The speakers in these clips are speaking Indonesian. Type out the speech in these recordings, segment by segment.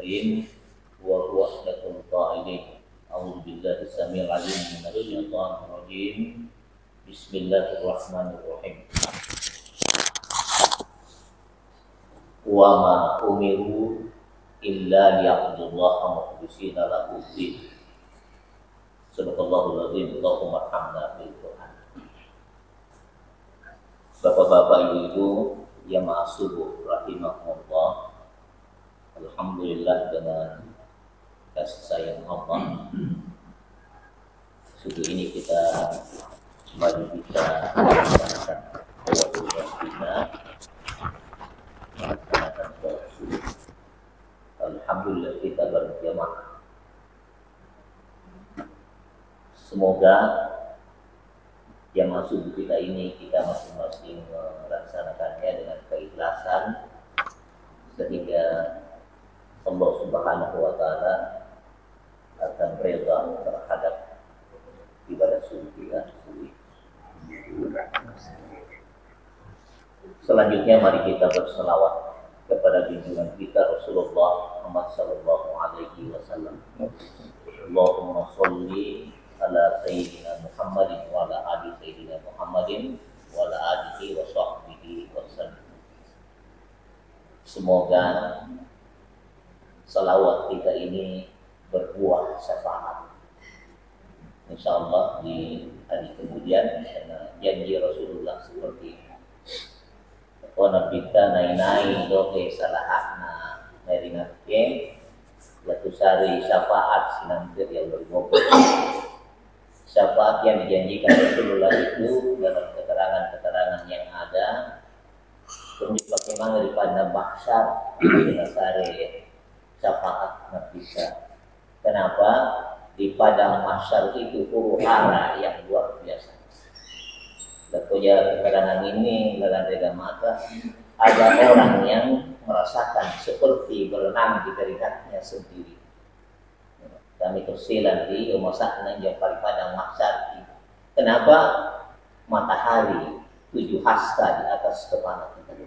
الكريم وهو أحدث القائلين أعوذ بالله السميع العليم من الشيطان الرجيم بسم الله الرحمن الرحيم وما أمروا إلا ليعبدوا الله مخلصين له الدين Subhanallahul azim. Allahumma arhamna bil Qur'an. Bapak-bapak, ibu-ibu yang ma'asubuh rahimahullah, alhamdulillah dengan kasih sayang Allah, subuh ini kita kembali bisa melaksanakan kewajiban kita, melaksanakan sholat subuh. Alhamdulillah kita berjamaah. Semoga yang masuk kita ini kita masing-masing melaksanakannya dengan keikhlasan sehingga Allah Subhanahu wa taala akan reda terhadap ibadah subuh kita. Selanjutnya mari kita berselawat kepada junjungan kita Rasulullah Muhammad sallallahu alaihi wasallam. Allahumma sholli ala sayyidina Muhammadin wa ala ali sayyidina Muhammadin wa ala alihi wa sahbihi wasallam. Semoga salawat kita ini berbuah syafaat insyaallah di hari kemudian, karena janji Rasulullah seperti ona kita nai doke salahna narinake latusari syafaat sinamtir yang bergobol. Syafaat yang dijanjikan Rasulullah itu dalam keterangan-keterangan yang ada tunjuk memang daripada mahsyar dinasari syafaat nafisa. Kenapa? Di padang mahsyar itu huru-hara yang luar biasa. Punya keterangan ini dalam reda mata ada orang yang merasakan seperti berenang di keringatnya sendiri. Kami tersilan di masakna yang paling padang mahsyar. Kenapa? Matahari 7 hasta di atas kepala kita.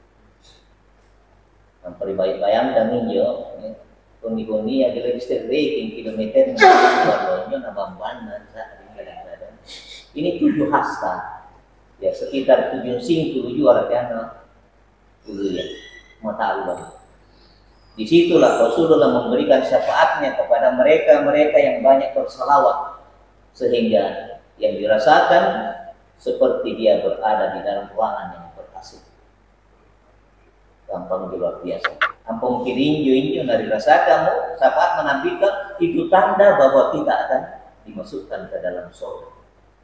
Yang bayang kami yo, kundi-kundi yang diregister rating kilometer barunya nabamban kadang-kadang. Ini 7 hasta. Ya sekitar 7,5 artinya dulu ya mata Allah. Disitulah Rasulullah memberikan syafaatnya kepada mereka yang banyak bersalawat, sehingga yang dirasakan seperti dia berada di dalam ruangan yang ber-AC. Gampang luar biasa. Ampun kirinjo-injo dari rasakanmu, syafaat menampilkan itu tanda bahwa kita akan dimasukkan ke dalam surga.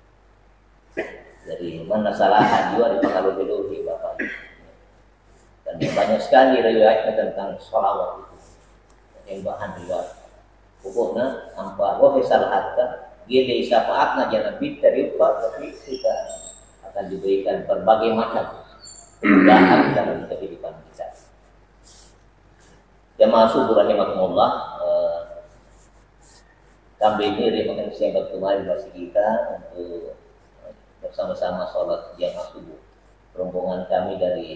Dari mana salahan juga di kalau dulu Bapak. Dan banyak sekali riwayatnya tentang sholawat itu. Yang bahan riwayat. Pokoknya tanpa wahai salahkan, gile syafaatnya jangan bitari tapi kita akan diberikan berbagai macam kemudahan dalam kehidupan kita. Jamaah subuh rahimakumullah, kami ini makan siang kemarin masih kita untuk bersama-sama sholat jamaah subuh. Rombongan kami dari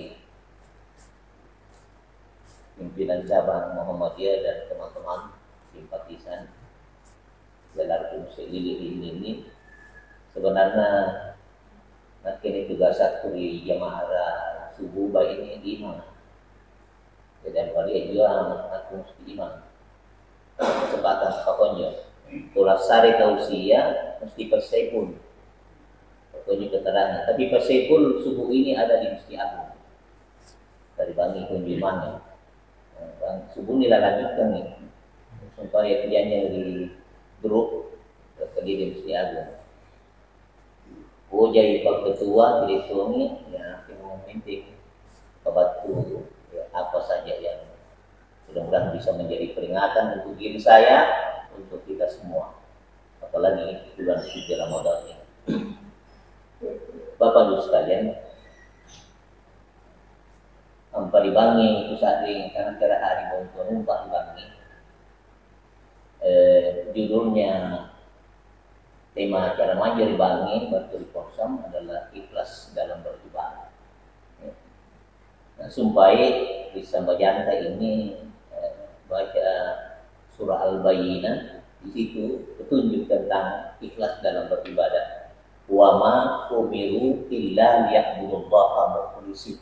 pimpinan cabang Muhammadiyah dan teman-teman simpatisan Jalan Muslimin ini sebenarnya akhirnya tugas satu di jamaah subuh baik ini imam. Dan kali juga aku mesti imam. Kesempatan pokoknya tulas sari tausiah mesti persekun. Pokoknya keterangan. Tapi persekun subuh ini ada di Masjid Agung dari Bangi Kunjungan. Bang subuh dilanjutkan nih supaya kerjanya di grup terdiri mesti ada. Oh jadi pak ketua direkturnya ya mau penting kebantu ya, apa saja yang mudah-mudahan bisa menjadi peringatan untuk diri saya, untuk kita semua, apalagi bulan suci Ramadan ini. Bapak Ibu sekalian, Ampa di Bangi itu saat ini karena kira hari mau numpang di Bangi. Judulnya tema acara manja di Bangi Batu Kosong adalah ikhlas dalam beribadah. Nah, supaya bisa berjanta ini baca surah Al-Bayyinah, di situ petunjuk tentang ikhlas dalam beribadah. Wa ma umiru illa liya'budullaha mukhlishin.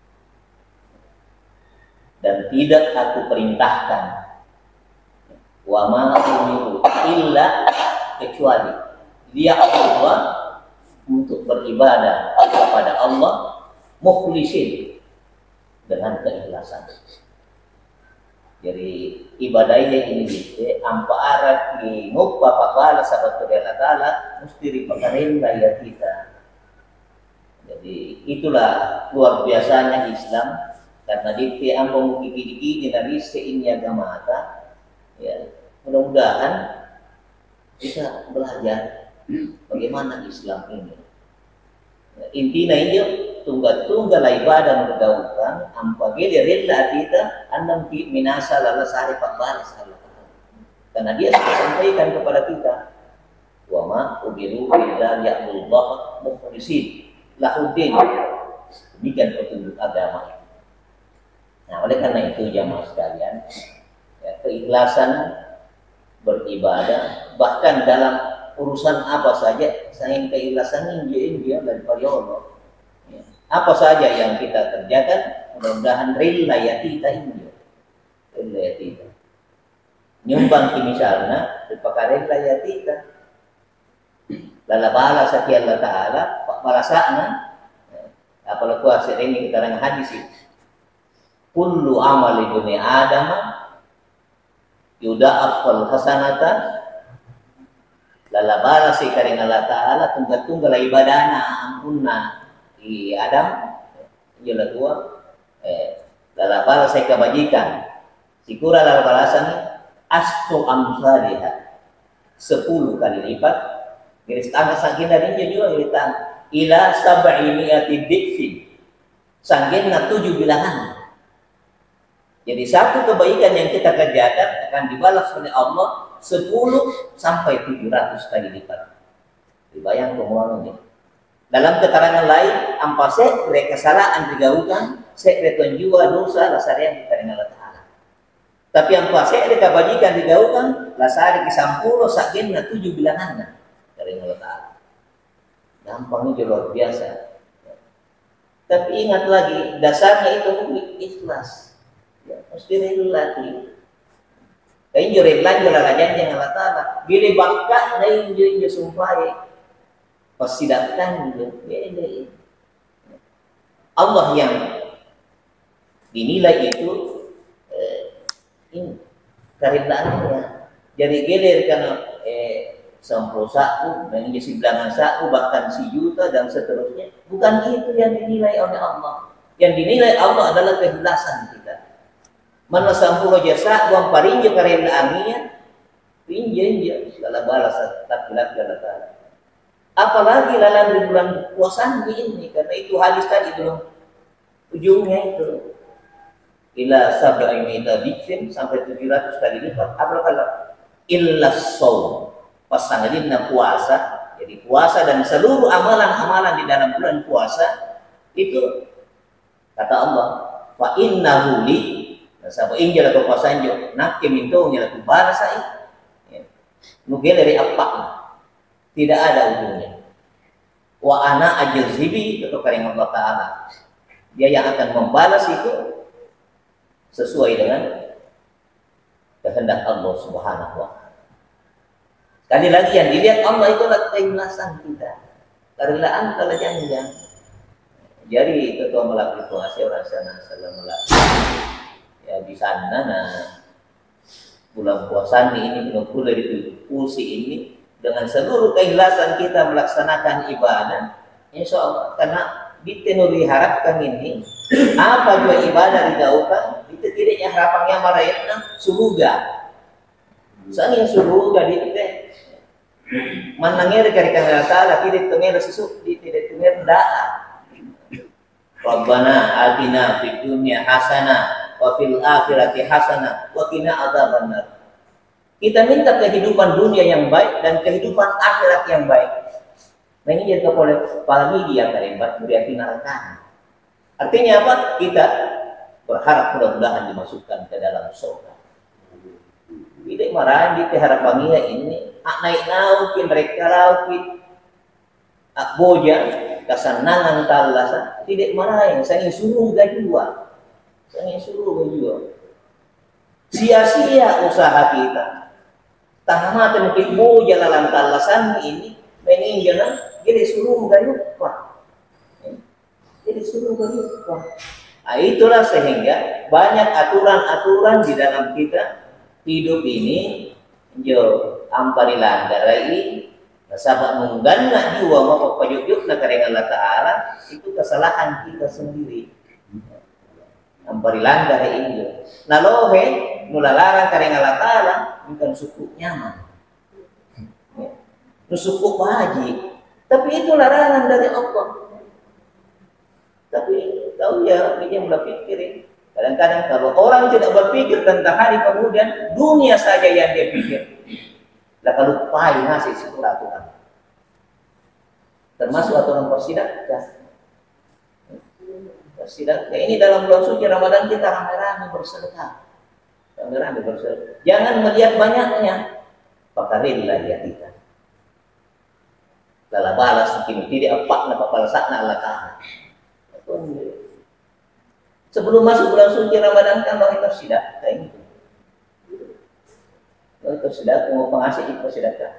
Dan tidak aku perintahkan, wa ma umiru illa, kecuali liya'budullah, untuk beribadah kepada Allah mukhlishin, dengan keikhlasan. Jadi ibadahnya ini ampa arat di nguppa papala sahabat Allah Ta'ala mesti dipakarin ya kita. Jadi itulah luar biasanya Islam, karena dikti ampa mukiki dari sein agama ya. Mudah-mudahan bisa belajar bagaimana Islam ini. Ya, intinya itu tunggal-tunggal ibadah mengadukan ampa gede rela kita andam ki minasa lala sari pak baris Allah. Karena dia sudah sampaikan kepada kita, wa ma ubiru illa ya'budullah mukhlishin lahuddin. Demikian petunjuk agama. Nah, oleh karena itu jamaah sekalian, ya, keikhlasan beribadah bahkan dalam urusan apa saja, saya keikhlasan dia daripada Allah. Ya. Apa saja yang kita kerjakan, mudah-mudahan rela ya kita ini, rela ya kita. Nyumbang misalnya, terpakai rela ya kita. Lala bala sakya Allah Ta'ala, pak balasana, apalagi kuasa ini kita orang hadis itu. Kullu amali dunia Adam yuda'afal hasanatan lala balas ikaring Allah Ta'ala tunggal-tunggal ibadana ampunna di Adam jala tua lala balas kebajikan sikura lala balasan astu amsalihah 10 kali lipat garis tangan saking dari juga gilitan ila sab'imi'ati dikfin sanggen na 7 bilangan. Jadi satu kebaikan yang kita kerjakan akan dibalas oleh Allah 10 sampai 700 kali lipat. Dibayang kemuannya. Dalam keterangan lain, ampa sekre kesalahan digaukan, sekre juga dosa lasari yang kita dengan Allah Ta'ala. Tapi ampa sekre kebajikan digaukan, lasari kesampulo sakin na 7 bilangannya dari Allah Ta'ala. Gampangnya luar biasa. Tapi ingat lagi, dasarnya itu ikhlas. Ya, mesti relati. Kain jo relan jo lalajan yang Allah Ta'ala. Gile bangka na injo sumpah. Pasidatan jo. Allah yang dinilai itu karenaannya. Jadi gelir karena sampul saku dan si bilangan saku bahkan si juta dan seterusnya. Bukan itu yang dinilai oleh Allah. Yang dinilai Allah adalah keikhlasan kita. Mana sampulo jasa buang parinja karena anginya pinjanya lala balas takilat galata. Apalagi lalang di bulan puasa ini karena itu hadis tadi belum ujungnya itu ila sab'imita dikfin sampai 700 kali lipat. Apalagi illa shaum pasangannya puasa. Jadi puasa dan seluruh amalan-amalan di dalam bulan puasa itu kata Allah fa innahu li. Sabo injala ko pasanjo nak keminto nya laku barasa nugel dari apa tidak ada ujungnya wa ana ajzibi itu karing Allah Ta'ala dia yang akan membalas itu sesuai dengan kehendak Allah Subhanahu wa Ta'ala. Sekali lagi yang dilihat Allah itu adalah keikhlasan kita kerelaan kalau jangan jadi ketua melakukan puasa orang sana salam ya di sana bulan puasa ini benar-benar dipusi ini dengan seluruh keikhlasan kita melaksanakan ibadah insya Allah karena ditenuri harapkan ini apa juga ibadah digaukan itu tidaknya harapannya marayatna surga misalnya surga di teh manangnya dari Allah Ta'ala tidak tengah sesuatu tidak tengah daa Rabbana atina fid dunya hasanah wa fil akhirati hasanah wa qina adzabannar. Kita minta kehidupan dunia yang baik dan kehidupan akhirat yang baik. Nah ini jadi kepoleh apalagi dia karebat berarti neraka. Artinya apa? Kita berharap mudah-mudahan dimasukkan ke dalam surga. Tidak marah di harapannya ini. Naik naukin mereka laukin. Boja kesenangan talasa tidak marahin saya suruh gajua sia-sia usaha kita tanah mungkin boja lalan talasan ini meninjau jadi suruh gajua nah, itulah sehingga banyak aturan-aturan di dalam kita hidup ini jo ampari langgarai sahabat menggannak jiwa mau pajuk na kareng Allah Ta'ala itu kesalahan kita sendiri. Ampari langgar ini. Nalohe nulalarang kareng Allah Ta'ala bukan suku nyaman. Itu suku bahaji. Tapi itu larangan dari Allah. Tapi tahu ya, dia mulai pikirin. Kadang-kadang kalau orang tidak berpikir tentang hari kemudian dunia saja yang dia pikir. Lah kalau pai ngasih aturan. Termasuk aturan persidangan. Persidangan. Ini dalam bulan suci Ramadan kita ramai-ramai bersedekah. Ramai-ramai bersedekah. Jangan melihat banyaknya. Pakarillah ya kita. Lala balas kini tidak apa nak balasakna Allah Ta'ala. Sebelum masuk bulan suci Ramadan kan kita sedekah kayak gitu. Itu sedekah mau pengasih itu sedekah.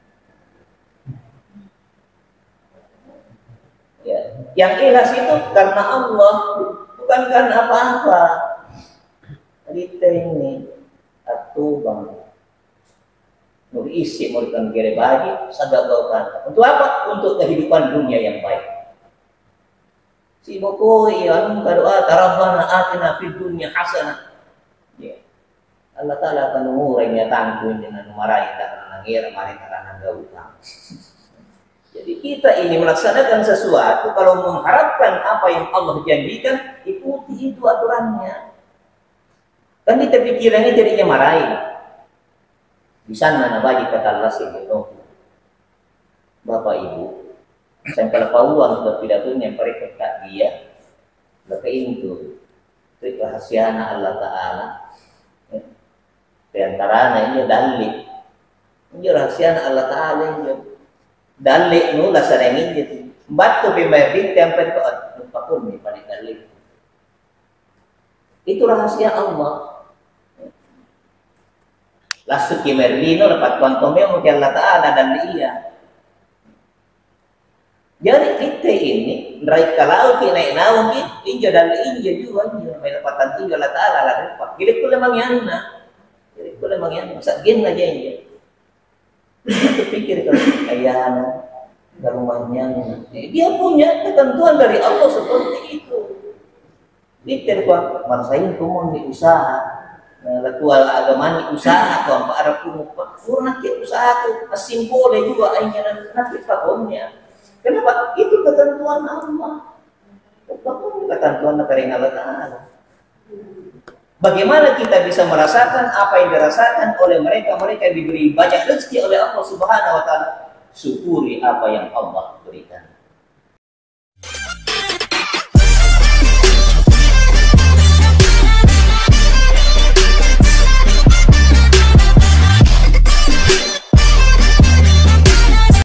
Ya, yang ikhlas itu karena Allah, bukan karena apa-apa. Kita ini atau bang, nur isi memberikan kira bagi sadaqahkan. Untuk apa? Untuk kehidupan dunia yang baik. Si buku yang berdoa, Rabbana atina fid dunya hasanah. Ya. Allah Ta'ala akan mengurainya tanggung dengan marahin karena ngira marahin karena enggak utang. Jadi kita ini melaksanakan sesuatu kalau mengharapkan apa yang Allah janjikan, ikuti itu aturannya. Kan kita pikirannya jadinya marahin. Di sana nabaji kata Allah sehingga Bapak Ibu, saya kalau uang untuk pidatonya mereka tak dia, maka itu rahasia Allah Ta'ala. Di antaranya ini dalil. Ini rahasia Allah Ta'ala ini. Dalil nu lasarengin gitu. Batu pembayarin tempat ke apapun nih pada dalil. Itu rahasia Allah. Lasu kimerlino dapat kontomnya mungkin Allah Ta'ala dan iya. Jadi kita ini naik kalau kita naik naung kita inja dan inja juga inja mendapatkan tinggal Allah Ta'ala lah dapat. Jadi itu memang yang sakin aja inja. Pikir kalau ayana rumahnya dia punya ketentuan dari Allah seperti itu. Pikir kok marsain kumun di usaha ketua agama di usaha kok para kumuk purna ke usaha tu simbole juga ayana nanti pakomnya. Kenapa? Itu ketentuan Allah. Ketentuan dari Allah Ta'ala. Bagaimana kita bisa merasakan apa yang dirasakan oleh mereka yang diberi banyak rezeki oleh Allah Subhanahu wa Ta'ala? Syukuri apa yang Allah berikan.